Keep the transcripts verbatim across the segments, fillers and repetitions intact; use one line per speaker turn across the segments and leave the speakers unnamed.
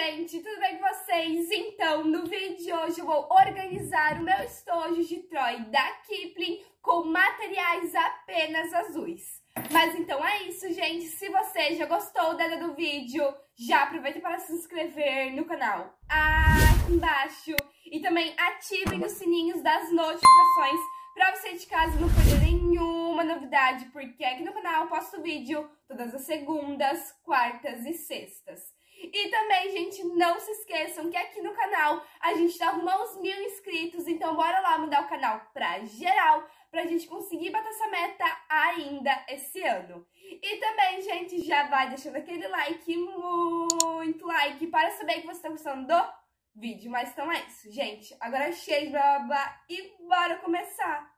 gente, tudo bem com vocês? Então, no vídeo de hoje eu vou organizar o meu estojo de Troy da Kipling com materiais apenas azuis. Mas então é isso, gente. Se você já gostou da ideia do vídeo, já aproveita para se inscrever no canal aqui embaixo. E também ativem os sininhos das notificações para você de casa não perder nenhuma novidade, porque aqui no canal eu posto vídeo todas as segundas, quartas e sextas. E também, gente, não se esqueçam que aqui no canal a gente tá arrumando os mil inscritos, então bora lá mudar o canal pra geral, pra gente conseguir bater essa meta ainda esse ano. E também, gente, já vai deixando aquele like, muito like, para saber que você tá gostando do vídeo. Mas então é isso, gente. Agora chega de blá blá blá e bora começar!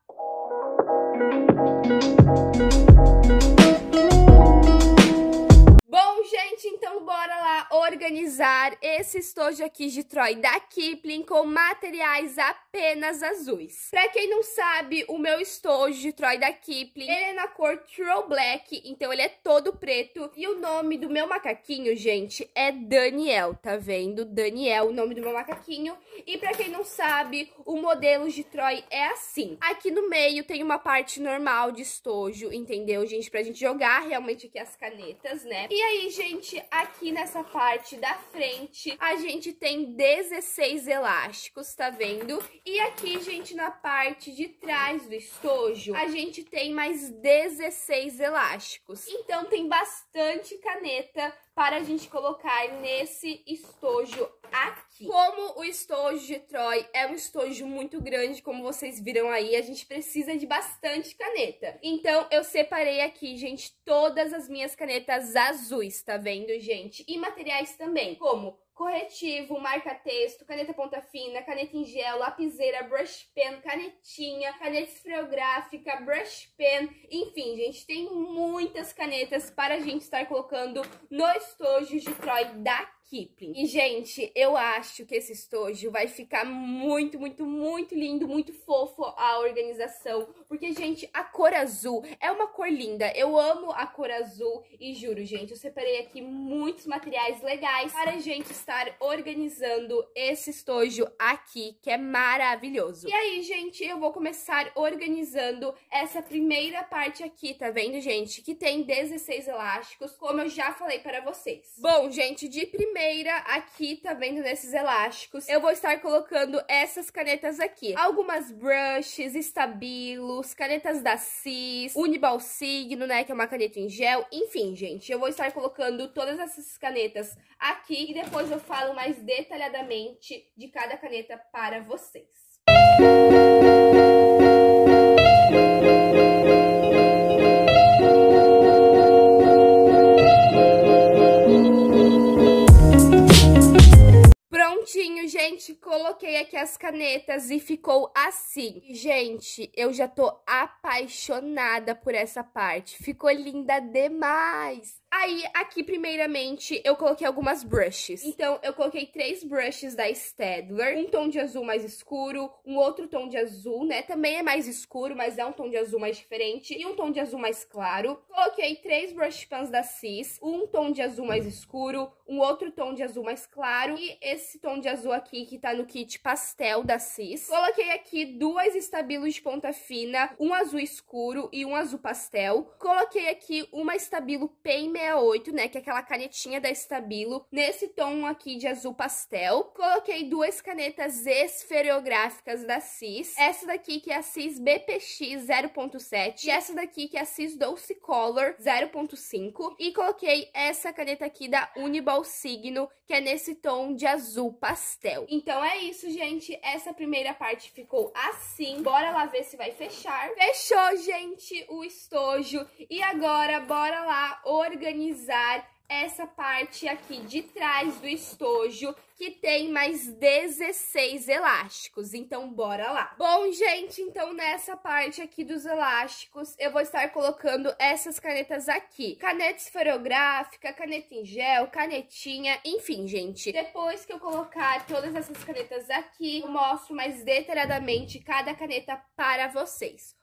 Bom, gente, então bora lá organizar esse estojo aqui de Troy da Kipling com materiais apenas azuis. Pra quem não sabe, o meu estojo de Troy da Kipling, ele é na cor True Black, então ele é todo preto. E o nome do meu macaquinho, gente, é Daniel, tá vendo? Daniel, o nome do meu macaquinho. E pra quem não sabe, o modelo de Troy é assim. Aqui no meio tem uma parte normal de estojo, entendeu, gente? Pra gente jogar realmente aqui as canetas, né? E aí, gente, aqui nessa parte da frente, a gente tem dezesseis elásticos, tá vendo? E aqui, gente, na parte de trás do estojo, a gente tem mais dezesseis elásticos. Então, tem bastante caneta para a gente colocar nesse estojo aqui. Como o estojo de Troy é um estojo muito grande, como vocês viram aí, a gente precisa de bastante caneta. Então, eu separei aqui, gente, todas as minhas canetas azuis, tá vendo, gente? E materiais também, como corretivo, marca-texto, caneta ponta fina, caneta em gel, lapiseira, brush pen, canetinha, caneta esferográfica, brush pen, enfim, gente, tem muitas canetas para a gente estar colocando no estojo de Troy da Kipling. E, gente, eu acho que esse estojo vai ficar muito, muito, muito lindo, muito fofo a organização, porque, gente, a cor azul é uma cor linda. Eu amo a cor azul e juro, gente, eu separei aqui muitos materiais legais para a gente estar organizando esse estojo aqui, que é maravilhoso. E aí, gente, eu vou começar organizando essa primeira parte aqui, tá vendo, gente? Que tem dezesseis elásticos, como eu já falei para vocês. Bom, gente, de primeira aqui, tá vendo, nesses elásticos, eu vou estar colocando essas canetas aqui. Algumas brushes, estabilos, canetas da Cis, Uniball Signo, né, que é uma caneta em gel. Enfim, gente, eu vou estar colocando todas essas canetas aqui e depois eu falo mais detalhadamente de cada caneta para vocês. Prontinho, gente, coloquei aqui as canetas e ficou assim. Gente, eu já tô apaixonada por essa parte. Ficou linda demais. Aí, aqui, primeiramente, eu coloquei algumas brushes. Então, eu coloquei três brushes da Staedtler. Um tom de azul mais escuro, um outro tom de azul, né? Também é mais escuro, mas é um tom de azul mais diferente. E um tom de azul mais claro. Coloquei três brush pens da Cis. Um tom de azul mais escuro, um outro tom de azul mais claro. E esse tom de azul aqui, que tá no kit pastel da Cis. Coloquei aqui duas estabilos de ponta fina, um azul escuro e um azul pastel. Coloquei aqui uma estabilo Pen sessenta e oito, né, que é aquela canetinha da Estabilo, nesse tom aqui de azul pastel. Coloquei duas canetas esferográficas da Cis, essa daqui que é a Cis B P X zero ponto sete e essa daqui que é a Cis Dulce Color zero ponto cinco, e coloquei essa caneta aqui da Uniball Signo, que é nesse tom de azul pastel. Então é isso, gente, essa primeira parte ficou assim. Bora lá ver se vai fechar. Fechou, gente, o estojo. E agora, bora lá organizar organizar essa parte aqui de trás do estojo, que tem mais dezesseis elásticos. Então, bora lá. Bom, gente, então nessa parte aqui dos elásticos, eu vou estar colocando essas canetas aqui. Caneta esferográfica, caneta em gel, canetinha, enfim, gente. Depois que eu colocar todas essas canetas aqui, eu mostro mais detalhadamente cada caneta para vocês.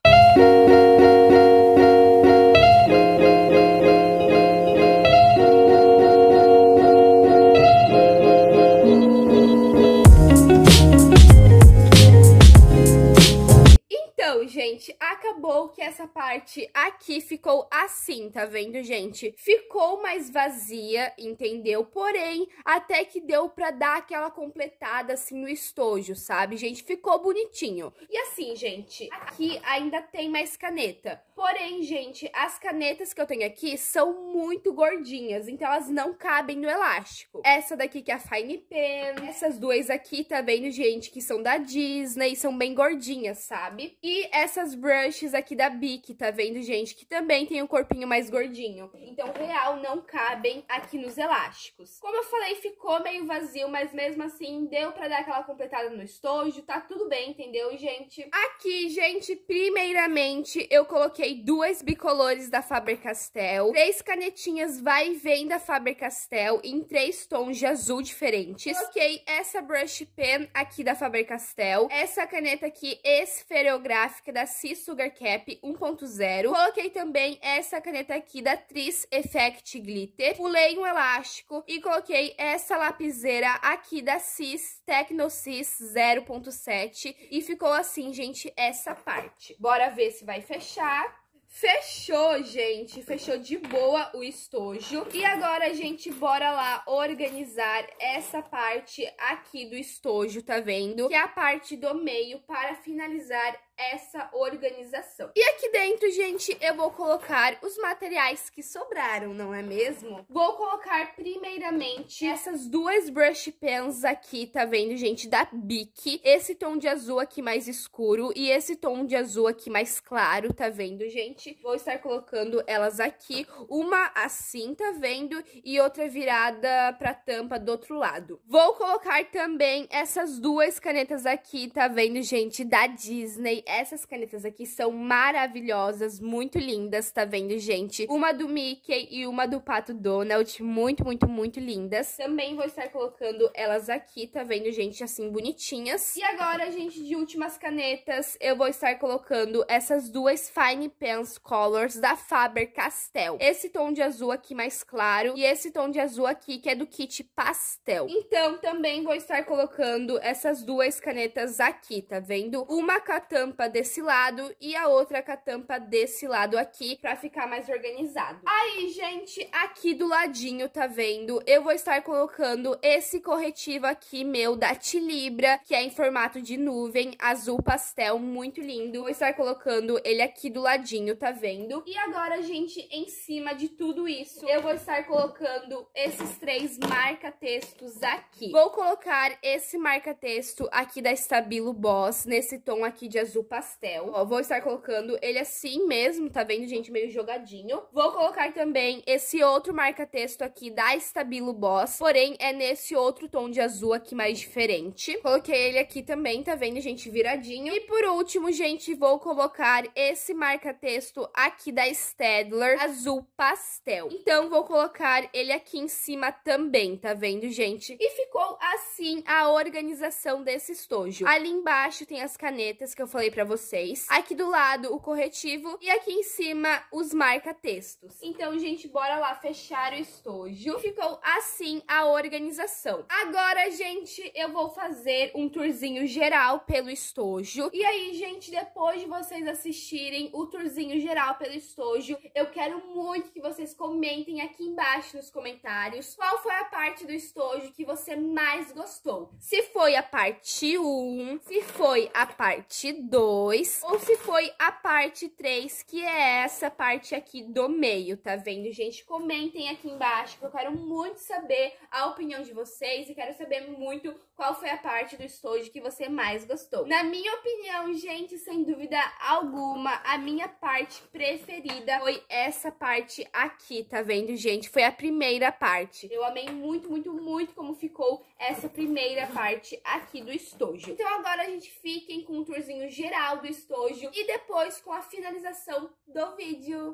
essa parte aqui ficou assim, tá vendo, gente? Ficou mais vazia, entendeu? Porém, até que deu pra dar aquela completada assim no estojo, sabe, gente? Ficou bonitinho. E assim, gente, aqui ainda tem mais caneta. Porém, gente, as canetas que eu tenho aqui são muito gordinhas, então elas não cabem no elástico. Essa daqui que é a Fine Pen, essas duas aqui, tá vendo, gente, que são da Disney, são bem gordinhas, sabe? E essas brushes aqui da Bic, tá vendo, gente, que também tem um corpinho mais gordinho. Então, real, não cabem aqui nos elásticos. Como eu falei, ficou meio vazio, mas mesmo assim, deu pra dar aquela completada no estojo, tá tudo bem, entendeu, gente? Aqui, gente, primeiramente, eu coloquei duas bicolores da Faber-Castell, três canetinhas vai e vem da Faber-Castell em três tons de azul diferentes. Coloquei essa brush pen aqui da Faber-Castell, essa caneta aqui esferográfica da C Sugar Cap um ponto zero. Coloquei também essa caneta aqui da Tris Effect Glitter. Pulei um elástico e coloquei essa lapiseira aqui da Cis Tecnocis zero ponto sete e ficou assim, gente, essa parte. Bora ver se vai fechar. Fechou, gente, fechou de boa o estojo. E agora, gente, bora lá organizar essa parte aqui do estojo, tá vendo? Que é a parte do meio para finalizar essa organização. E aqui dentro, gente, eu vou colocar os materiais que sobraram, não é mesmo? Vou colocar primeiramente essas duas brush pens aqui, tá vendo, gente, da Bic. Esse tom de azul aqui mais escuro e esse tom de azul aqui mais claro, tá vendo, gente? Vou estar colocando elas aqui, uma assim, tá vendo? E outra virada pra tampa do outro lado. Vou colocar também essas duas canetas aqui, tá vendo, gente, da Disney. Essas canetas aqui são maravilhosas, muito lindas, tá vendo, gente? Uma do Mickey e uma do Pato Donald, muito, muito, muito lindas. Também vou estar colocando elas aqui, tá vendo, gente, assim, bonitinhas. E agora, gente, de últimas canetas, eu vou estar colocando essas duas Fine Pens Colors da Faber-Castell. Esse tom de azul aqui mais claro e esse tom de azul aqui que é do kit pastel. Então, também vou estar colocando essas duas canetas aqui, tá vendo? Uma com a tampa desse lado e a outra com a tampa desse lado aqui pra ficar mais organizado. Aí, gente, aqui do ladinho, tá vendo? Eu vou estar colocando esse corretivo aqui meu da Tilibra, que é em formato de nuvem, azul pastel, muito lindo. Vou estar colocando ele aqui do ladinho, tá vendo? E agora, gente, em cima de tudo isso, eu vou estar colocando esses três marca-textos aqui. Vou colocar esse marca-texto aqui da Stabilo Boss, nesse tom aqui de azul pastel. Ó, vou estar colocando ele assim mesmo, tá vendo, gente? Meio jogadinho. Vou colocar também esse outro marca-texto aqui da Stabilo Boss, porém é nesse outro tom de azul aqui mais diferente. Coloquei ele aqui também, tá vendo, gente? Viradinho. E por último, gente, vou colocar esse marca-texto aqui da Staedtler, azul pastel. Então, vou colocar ele aqui em cima também, tá vendo, gente? E ficou assim a organização desse estojo. Ali embaixo tem as canetas que eu falei pra vocês. Aqui do lado, o corretivo. E aqui em cima, os marca-textos. Então, gente, bora lá fechar o estojo. Ficou assim a organização. Agora, gente, eu vou fazer um tourzinho geral pelo estojo. E aí, gente, depois de vocês assistirem o tourzinho geral pelo estojo, eu quero muito que vocês comentem aqui embaixo nos comentários qual foi a parte do estojo que você mais gostou. Se foi a parte um, se foi a parte dois ou se foi a parte três, que é essa parte aqui do meio, tá vendo, gente? Comentem aqui embaixo, que eu quero muito saber a opinião de vocês e quero saber muito qual foi a parte do estojo que você mais gostou. Na minha opinião, gente, sem dúvida alguma, a minha parte preferida foi essa parte aqui, tá vendo, gente? Foi a primeira parte. Eu amei muito, muito, muito como ficou essa primeira parte aqui do estojo. Então agora a gente fiquem com um tourzinho geral do estojo e depois com a finalização do vídeo.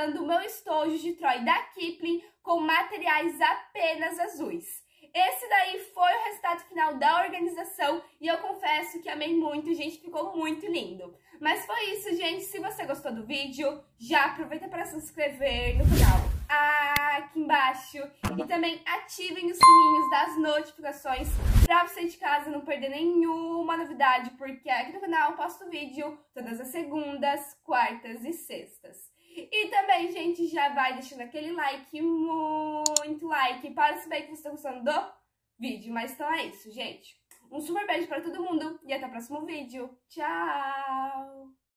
organizando o meu estojo de Troy da Kipling com materiais apenas azuis. Esse daí foi o resultado final da organização e eu confesso que amei muito, gente, ficou muito lindo. Mas foi isso, gente. Se você gostou do vídeo, já aproveita para se inscrever no canal aqui embaixo e também ativem os sininhos das notificações para você de casa não perder nenhuma novidade, porque aqui no canal eu posto vídeo todas as segundas, quartas e sextas. E também, gente, já vai deixando aquele like, muito like, para saber que você está gostando do vídeo. Mas então é isso, gente. Um super beijo para todo mundo e até o próximo vídeo. Tchau!